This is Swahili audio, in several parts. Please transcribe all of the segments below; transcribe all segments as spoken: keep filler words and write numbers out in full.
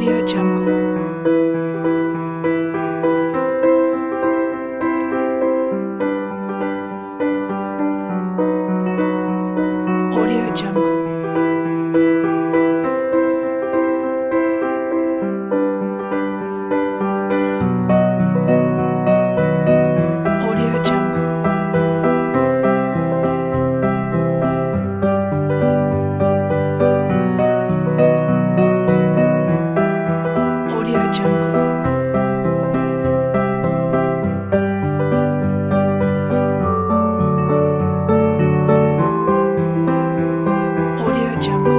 Audio Jungle. Audio Jungle. Audio Jungle. Audio Jungle. Audio Jungle.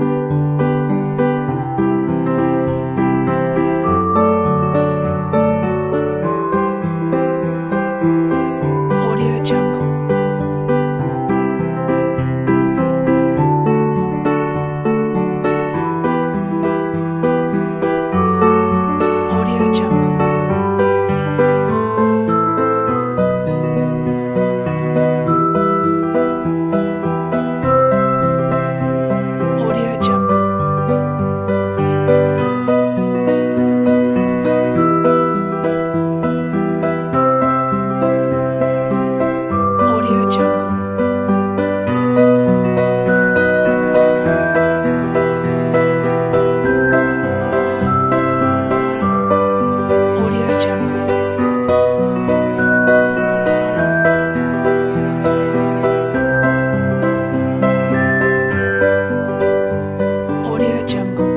Audio Jungle. Audio Jungle. Audio Jungle. Audio Jungle. Audio Jungle. Audio Jungle.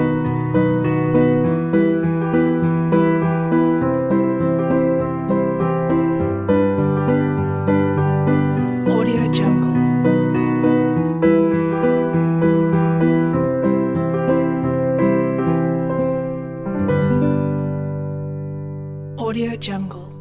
Audio Jungle. Audio Jungle.